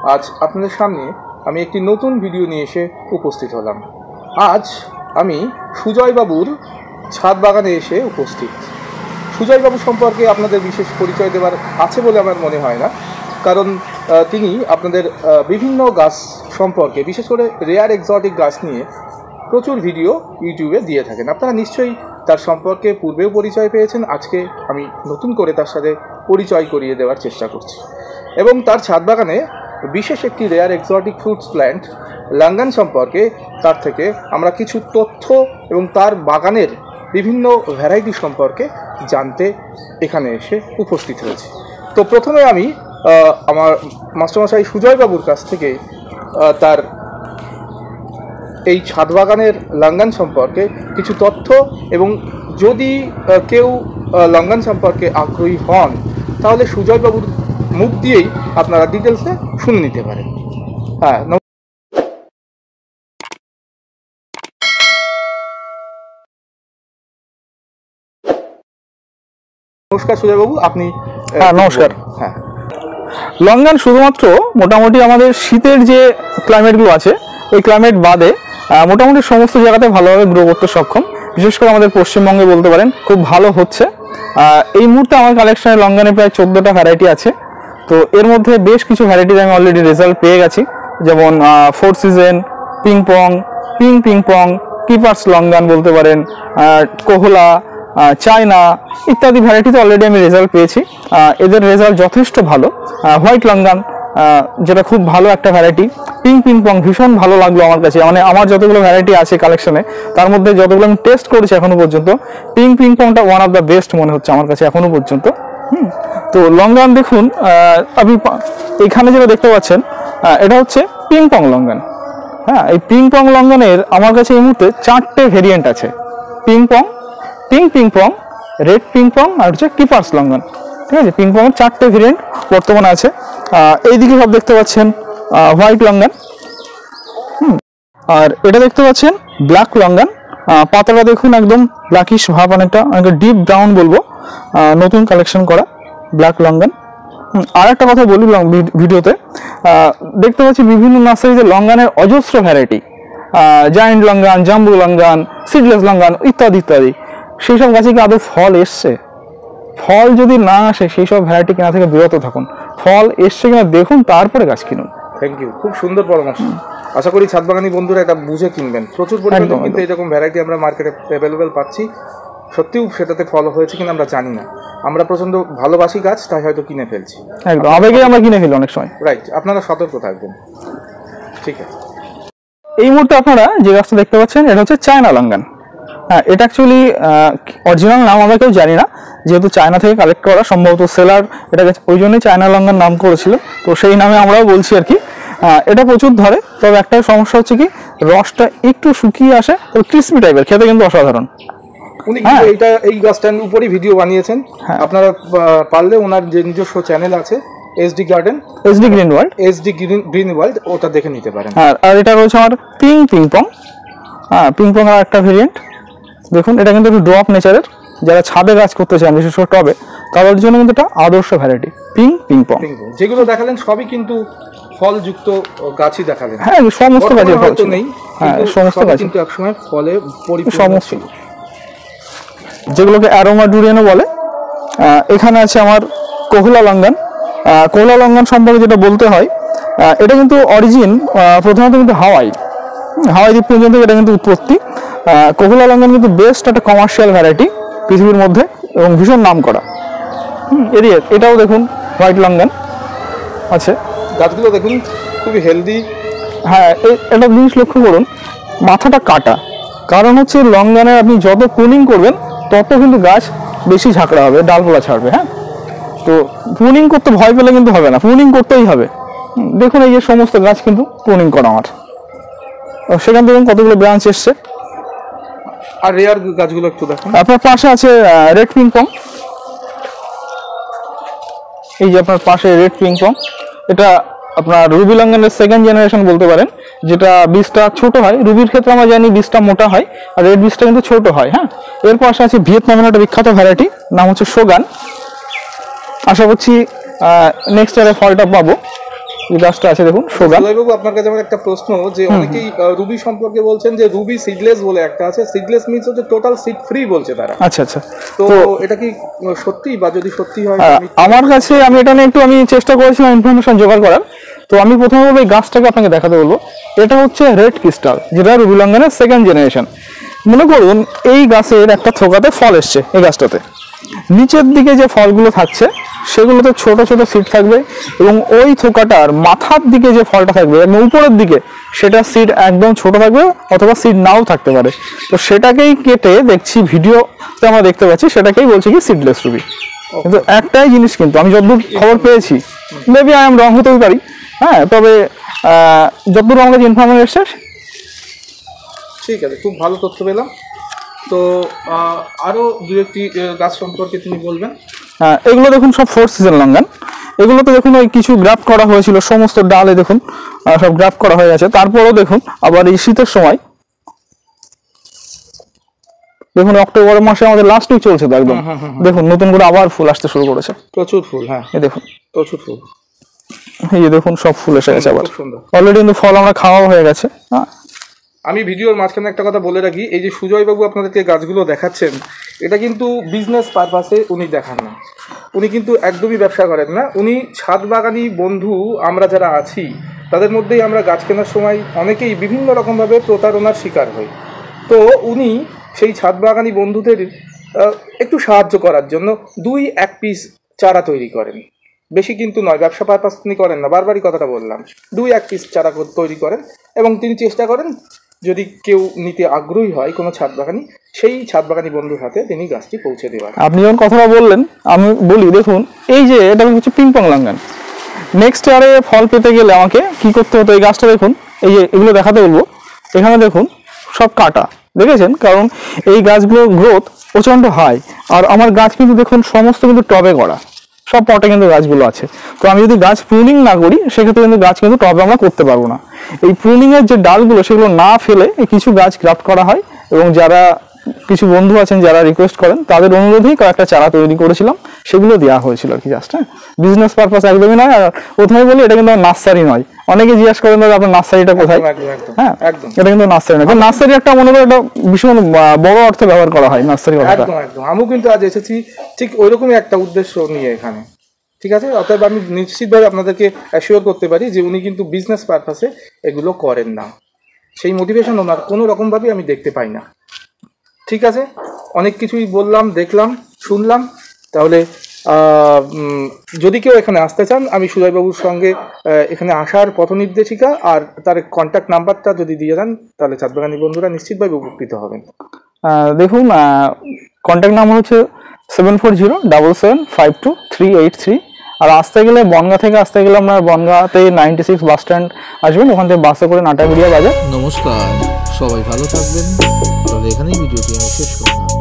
আজ আপনাদের সামনে আমি একটি নতুন ভিডিও নিয়ে এসে উপস্থিত হলাম। আজ আমি সুজয়বাবুর ছাদ বাগানে এসে উপস্থিত। সুজয়বাবু সম্পর্কে আপনাদের বিশেষ পরিচয় দেওয়ার আছে বলে আমার মনে হয় না, কারণ তিনি আপনাদের বিভিন্ন গাছ সম্পর্কে, বিশেষ করে রেয়ার এক্সোটিক গাছ নিয়ে প্রচুর ভিডিও ইউটিউবে দিয়ে থাকেন। আপনারা নিশ্চয়ই তার সম্পর্কে পূর্বেও পরিচয় পেয়েছেন। আজকে আমি নতুন করে তার সাথে পরিচয় করিয়ে দেওয়ার চেষ্টা করছি। এবং তার ছাদ বাগানে বিশেষ একটি rare exotic fruits plant longan সম্পর্কে তার থেকে আমরা কিছু তথ্য এবং তার বাগানের বিভিন্ন ভ্যারাইটি সম্পর্কে জানতে এখানে এসে উপস্থিত হয়েছি। তো প্রথমে আমি আমার মাস্টারমশাই সুজয়বাবুর কাছ থেকে তার এই ছাদ বাগানের লাঙ্গান সম্পর্কে কিছু তথ্য, এবং যদি কেউ লাঙ্গান সম্পর্কে আগ্রহী হন তাহলে সুজয়বাবুর মুখ দিয়েই আপনারা ডিটেলসে শুনে নিতে পারেন। হ্যাঁ, নমস্কার সুজয়বাবু, আপনি। হ্যাঁ, নমস্কার। হ্যাঁ, লঙ্গান শুধুমাত্র মোটামুটি আমাদের শীতের যে ক্লাইমেটগুলো আছে ওই ক্লাইমেট বাদে মোটামুটি সমস্ত জায়গাতে ভালোভাবে গ্রো করতে সক্ষম। বিশেষ করে আমাদের পশ্চিমবঙ্গে বলতে পারেন খুব ভালো হচ্ছে। এই মুহূর্তে আমার কালেকশনে লঙ্গানে প্রায় 14টা ভ্যারাইটি আছে। তো এর মধ্যে বেশ কিছু ভ্যারাইটির আমি অলরেডি রেজাল্ট পেয়ে গেছি, যেমন four season, pingpong, pingpong, keepers longan বলতে পারেন, কোহলা, চায়না ইত্যাদি ভ্যারাইটিতে অলরেডি আমি রেজাল্ট পেয়েছি। এদের রেজাল্ট যথেষ্ট ভালো। হোয়াইট লঙ্গান যেটা খুব ভালো একটা ভ্যারাইটি, পিংপং ভীষণ ভালো লাগলো আমার কাছে। মানে আমার যতগুলো ভ্যারাইটি আছে কালেকশনে তার মধ্যে যতগুলো আমি টেস্ট করেছি এখনো পর্যন্ত পিংপংটা ওয়ান অফ দ্য বেস্ট মনে হচ্ছে আমার কাছে এখনো পর্যন্ত। তো লঙ্গান দেখুন, আপনি এখানে যেটা দেখতে পাচ্ছেন এটা হচ্ছে পিংপং লঙ্গান। হ্যাঁ, এই পিংপং লঙ্গানের আমার কাছে এই মুহূর্তে 4টে ভেরিয়েন্ট আছে। পিংপং, পিংপং, রেড পিংপং আর হচ্ছে কিপার্স লঙ্গান। ঠিক আছে, পিংপংয়ের 4টে ভেরিয়েন্ট বর্তমানে আছে। এইদিকে সব দেখতে পাচ্ছেন হোয়াইট লঙ্গান। আর এটা দেখতে পাচ্ছেন ব্ল্যাক লঙ্গান। পাতাটা দেখুন একদম ব্ল্যাকিশ ভাব, অনেকটা ডিপ ব্রাউন বলবো, নতুন কালেকশন করা ব্ল্যাক লঙ্গান। আর একটা কথা বলি ভিডিওতে, দেখতে পাচ্ছি বিভিন্ন নার্সারিতে লঙ্গানের অজস্র variety, giant longan, jumbo longan, seedless longan ইত্যাদি ইত্যাদি। সেই সব গাছে কি আদৌ ফল এসছে? ফল যদি না আসে সেই সব ভ্যারাইটি কেনা থেকে বিরত থাকুন। ফল এসছে কিনা দেখুন, তারপরে গাছ কিনুন। থ্যাংক ইউ, খুব সুন্দর পরামর্শ। আশা করি ছাদ বাগানি বন্ধুরা এটা বুঝে কিনবেন। প্রচুর পরিমাণে কিন্তু এরকম ভ্যারাইটি আমরা মার্কেটে অ্যাভেলেবেল পাচ্ছি। সত্যিও সেটাতে ফল হয়েছে কিনা আমরা জানি না। আমরা প্রচন্ড ভালোবাসি গাছ, তাই হয়তো কিনে ফেলছি। একদম আবেগে আমরা কিনে ফেলি অনেক সময়। রাইট, আপনারা সতর্ক থাকবেন। ঠিক আছে, এই মুহূর্তে আপনারা যে গাছটা দেখতে পাচ্ছেন এটা হচ্ছে চায়না লঙ্গান। হ্যাঁ, এটা অ্যাকচুয়ালি অরিজিনাল নাম আমরা কেউ জানি না, যেহেতু চায়না থেকে কালেক্ট করা, সম্ভবত সেলার এটাকে ওই জন্যই চায়না লঙ্গান নাম করেছিল, তো সেই নামে আমরাও বলছি আর কি। এটা প্রচুর ধরে, তবে একটাই সমস্যা হচ্ছে কি রসটা একটু শুকিয়ে আসে, তবে ক্রিসপি টাইপের, খেতে কিন্তু অসাধারণ। উনি কিন্তু এই গাছটার উপরই ভিডিও বানিয়েছেন। আপনারা পারলে ওনার যে নিজস্ব চ্যানেল আছে এসডি গ্রিন ওয়ার্ল্ড, ওটা দেখে নিতে পারেন। আর এটা রয়েছে আমার পিংপং। পিংপং আর একটা ভেরিয়েন্ট দেখুন, এটা কিন্তু একটু ড্রপ নেচারের। যারা ছাদে গাছ করতে চান বিশেষ করে টবে, তাদের জন্য কিন্তু এটা আদর্শ ভ্যারাইটি পিংপং। যেগুলো দেখালেন সবই কিন্তু ফলযুক্ত গাছই দেখালেন। হ্যাঁ, সমস্ত গাছের ফল তো নেই। হ্যাঁ, সমস্ত গাছ কিন্তু একসময় ফলে পরিপূর্ণ সমস্ত, যেগুলোকে অ্যারোমা ডুরিয়ানও বলে। এখানে আছে আমার কোহলা লঙ্গান। কোহলা লঙ্গান সম্পর্কে যেটা বলতে হয়, এটা কিন্তু অরিজিন প্রথমত কিন্তু হাওয়াই দ্বীপপুঞ্জ থেকে এটা কিন্তু উৎপত্তি। কোহলা লঙ্গান কিন্তু বেস্ট একটা কমার্শিয়াল ভ্যারাইটি পৃথিবীর মধ্যে এবং ভীষণ নাম করা। এটাও দেখুন হোয়াইট লঙ্গান আছে। গাছগুলো দেখুন খুবই হেলদি। হ্যাঁ, একটা জিনিস লক্ষ্য করুন, মাথাটা কাটা। কারণ হচ্ছে লঙ্গানের আপনি যত প্রুনিং করবেন তত কিন্তু গাছ বেশি ঝাঁকড়া হবে, ডালপালা ছাড়বে। হ্যাঁ, তো প্রুনিং করতে ভয় পেলে কিন্তু হবে না, প্রুনিং করতেই হবে। দেখুন এই যে সমস্ত গাছ কিন্তু প্রুনিং করা আমার, সেখান থেকে কতগুলো ব্রাঞ্চ এসছে। আর রেয়ার গাছগুলো একটু দেখুন। আপনার পাশে আছে রেড পিংপং। এই যে আপনার পাশে রেড পিংপং, এটা আপনার রুবি লঙ্গানের সেকেন্ড জেনারেশন বলতে পারেন, যেটা বীজটা ছোট হয়। রুবির ক্ষেত্রে আমরা জানি বীজটা মোটা হয়, আর রেড বীজটা কিন্তু ছোট হয়। হ্যাঁ, এর পাশে আছে ভিয়েতনামের একটা বিখ্যাত ভ্যারাইটি, নাম হচ্ছে সোগান। আশা করছি নেক্সট ইয়ারে ফলটা পাবো। এই গাছটা আছে দেখুন সোগান। বাবু আপনার কাছে আমার একটা প্রশ্ন, যে অনেকেই রুবি সম্পর্কে বলছেন যে রুবি সিডলেস বলে একটা আছে, সিডলেস মিন্স হচ্ছে টোটাল সিড ফ্রি বলছে তারা। আচ্ছা আচ্ছা, তো এটা কি সত্যি, বা যদি সত্যি হয়? আমার কাছে আমি এটা নিয়ে একটু চেষ্টা করেছিলাম ইনফরমেশন জোগাড় করার। তো আমি প্রথমে এই গাছটাকে আপনাকে দেখাতে বলবো। এটা হচ্ছে রেড ক্রিস্টাল, যেটা রুবি লঙ্ঘনের সেকেন্ড জেনারেশন। মনে করুন এই গাছের একটা থোকাতে ফল এসছে, এই গাছটাতে নিচের দিকে যে ফলগুলো থাকছে সেগুলোতে ছোট ছোট সিড থাকবে, এবং ওই থোকাটার মাথার দিকে যে ফলটা থাকবে এবং উপরের দিকে সেটা সিড একদম ছোট থাকবে, অথবা সিড নাও থাকতে পারে। তো সেটাকেই কেটে দেখছি ভিডিওতে আমরা দেখতে পাচ্ছি, সেটাকেই বলছে কি সিডলেস রুবি। কিন্তু একটাই জিনিস, কিন্তু আমি যতদূর খবর পেয়েছি, মেবি আই এম রং হতেও পারি, হ্যাঁ, তবে যতদূর আমার কাছে ইনফরমেশন এসছে। ঠিক আছে, খুব ভালো তথ্য পেলাম। তো আরও দু একটি গাছ সম্পর্কে তিনি বলবেন। হ্যাঁ, এগুলো দেখুন সব 4 সিজন লঙ্ঘন। এগুলোতে দেখুন ওই কিছু গ্রাফট করা হয়েছিল, সমস্ত ডালে দেখুন সব গ্রাফট করা হয়ে গেছে। তারপরেও দেখুন আবার এই শীতের সময় দেখুন অক্টোবর মাসে আমাদের লাস্ট উইক চলছে তো একদম, দেখুন নতুন করে আবার ফুল আসতে শুরু করেছে, প্রচুর ফুল। হ্যাঁ, এই দেখুন প্রচুর ফুল, এই দেখুন সব ফুল এসে গেছে আবার, অলরেডি কিন্তু ফল আমরা খাওয়া হয়ে গেছে। হ্যাঁ, আমি ভিডিওর মাঝখানে একটা কথা বলে রাখি, এই যে সুজয় বাবু আপনাদেরকে গাছগুলো দেখাচ্ছেন, এটা কিন্তু বিজনেস পারপাসে উনি দেখান না, উনি কিন্তু একদমই ব্যবসা করেন না। উনি ছাদ বাগানি বন্ধু আমরা যারা আছি তাদের মধ্যেই আমরা গাছ কেনার সময় অনেকেই বিভিন্ন রকমভাবে প্রতারণার শিকার হই। তো উনি সেই ছাদ বাগানি বন্ধুদের একটু সাহায্য করার জন্য 2-1 পিস চারা তৈরি করেন, বেশি কিন্তু নয়, ব্যবসা পারপাস তিনি করেন না, বারবারই কথাটা বললাম। 2-1 পিস চারা তৈরি করেন এবং তিনি চেষ্টা করেন যদি কেউ নিতে আগ্রহী হয় কোনো ছাদ বাগানি, সেই ছাদ বাগানি বন্ধুর হাতে তিনি গাছটি পৌঁছে দেওয়ার। আপনি যখন কথাটা বললেন আমি বলি, দেখুন এই যে এটা হচ্ছে পিং পং লঙ্ঘন। নেক্সট ইয়ারে ফল পেতে গেলে আমাকে কি করতে হতো, এই গাছটা দেখুন, এই যে এগুলো দেখাতে বলবো, এখানে দেখুন সব কাটা, দেখেছেন? কারণ এই গাছগুলোর গ্রোথ প্রচণ্ড হাই, আর আমার গাছ কিন্তু দেখুন সমস্ত কিন্তু টবে করা, সব পটে কিন্তু গাছগুলো আছে। তো আমি যদি গাছ প্রুনিং না করি সেক্ষেত্রে কিন্তু গাছ কিন্তু টবে আমরা করতে পারবো না। এই প্রুনিংয়ের যে ডালগুলো সেগুলো না ফেলে কিছু গাছ গ্রাফট করা হয়, এবং যারা কিছু বন্ধু আছেন যারা রিকোয়েস্ট করেন তাদের অনুরোধেই কয়েকটা চারা তৈরি করেছিলাম, সেগুলো দেওয়া হয়েছিল আর কি, জাস্ট। হ্যাঁ, বিজনেস পারপাস একদমই নয়। আর প্রথমে বলি এটা কিন্তু নার্সারি নয়, অনেকে জিজ্ঞেস করেন দাদা আপনার নার্সারিটা কোথায়। হ্যাঁ, এটা কিন্তু নার্সারি নয়, নার্সারি একটা মনে করে একটা ভীষণ বড় অর্থে ব্যবহার করা হয় নার্সারি কথাটা। একদম একদম, আমিও কিন্তু আজ এসেছি ঠিক ওইরকমই একটা উদ্দেশ্য নিয়ে এখানে, ঠিক আছে? অতএব আমি নিশ্চিতভাবে আপনাদেরকে অ্যাসিওর করতে পারি যে উনি কিন্তু বিজনেস পারপাসে এগুলো করেন না, সেই মোটিভেশন ওনার কোনো রকমভাবেই আমি দেখতে পাই না। ঠিক আছে, অনেক কিছুই বললাম, দেখলাম, শুনলাম। তাহলে যদি কেউ এখানে আসতে চান, আমি সুজয়বাবুর সঙ্গে এখানে আসার পথ নির্দেশিকা আর তার কন্ট্যাক্ট নাম্বারটা যদি দিয়ে দেন তাহলে ছাদ বাগানি বন্ধুরা নিশ্চিতভাবে উপকৃত হবেন। দেখুন কন্ট্যাক্ট নাম্বার হচ্ছে 7407752383। আর আসতে গেলে বনগাঁ থেকে আসতে গেলে আপনার বনগাঁতে 96 বাস স্ট্যান্ড আসবেন, ওখান থেকে বাসে করে নাটাগুড়িয়া বাজার। নমস্কার, সবাই ভালো থাকবেন। তাহলে এখানেই ভিডিওটি আমি শেষ করলাম।